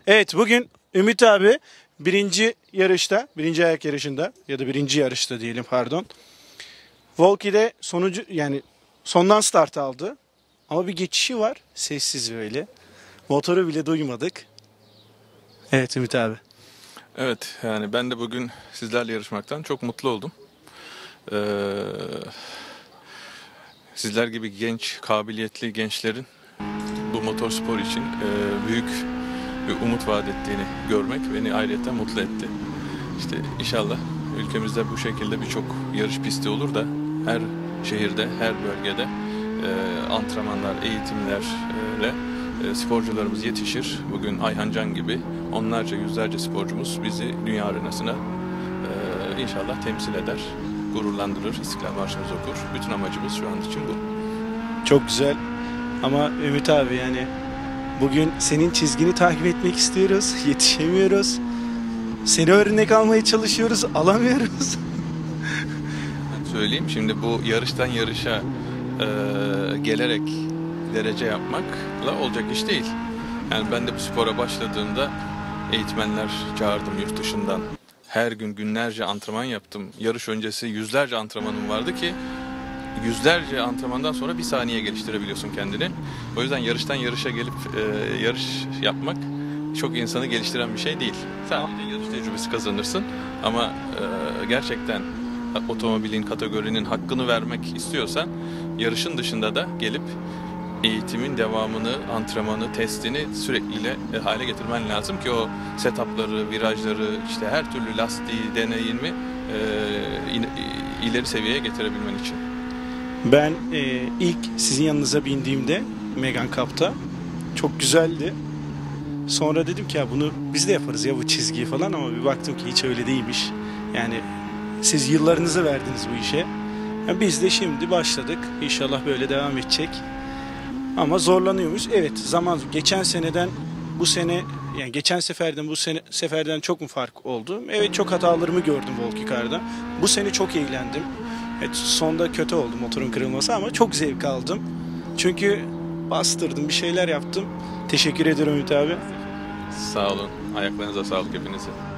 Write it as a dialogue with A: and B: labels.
A: Evet, bugün Ümit abi birinci yarışta, birinci ayak yarışında ya da birinci yarışta diyelim pardon. Volki'de sonucu yani sondan start aldı. Ama bir geçişi var. Sessiz böyle. Motoru bile duymadık. Evet Ümit abi.
B: Evet, yani ben de bugün sizlerle yarışmaktan çok mutlu oldum. Ee, Sizler gibi genç, kabiliyetli gençlerin bu motorspor için büyük bir umut vaat ettiğini görmek beni ayrıca mutlu etti. İşte inşallah ülkemizde bu şekilde birçok yarış pisti olur da her şehirde, her bölgede antrenmanlar, eğitimlerle sporcularımız yetişir. Bugün Ayhan Can gibi onlarca, yüzlerce sporcumuz bizi dünya arenasına inşallah temsil eder, gururlandırır, İstiklal Marşımızı okur. Bütün amacımız şu an için bu.
A: Çok güzel. Ama Ümit abi yani bugün senin çizgini takip etmek istiyoruz. Yetişemiyoruz. Seni örnek almaya çalışıyoruz. Alamıyoruz.
B: Söyleyeyim, şimdi bu yarıştan yarışa gelerek derece yapmakla olacak iş değil. Yani ben de bu spora başladığımda eğitmenler çağırdım yurt dışından. Her gün günlerce antrenman yaptım. Yarış öncesi yüzlerce antrenmanım vardı ki yüzlerce antrenmandan sonra bir saniye geliştirebiliyorsun kendini. O yüzden yarıştan yarışa gelip yarış yapmak çok insanı geliştiren bir şey değil. Sadece yarış tecrübesi kazanırsın ama gerçekten otomobilin, kategorinin hakkını vermek istiyorsan yarışın dışında da gelip eğitimin devamını, antrenmanı, testini sürekli hale getirmen lazım ki o setupları, virajları, işte her türlü lastiği, deneyimi ileri seviyeye getirebilmen için.
A: Ben ilk sizin yanınıza bindiğimde Megane Cup'ta çok güzeldi. Sonra dedim ki ya bunu biz de yaparız ya bu çizgiyi falan ama bir baktım ki hiç öyle değilmiş. Yani siz yıllarınızı verdiniz bu işe. Yani biz de şimdi başladık. İnşallah böyle devam edecek. Ama zorlanıyoruz. Evet, zaman geçen seneden bu sene yani geçen seferden bu seferden çok mu fark oldu? Evet, çok hatalarımı gördüm Volkikar'da. Bu sene çok eğlendim. Evet, sonda kötü oldu motorun kırılması ama çok zevk aldım. Çünkü bastırdım, bir şeyler yaptım. Teşekkür ederim Ümit abi.
B: Sağ olun. Ayaklarınıza sağlık hepinize.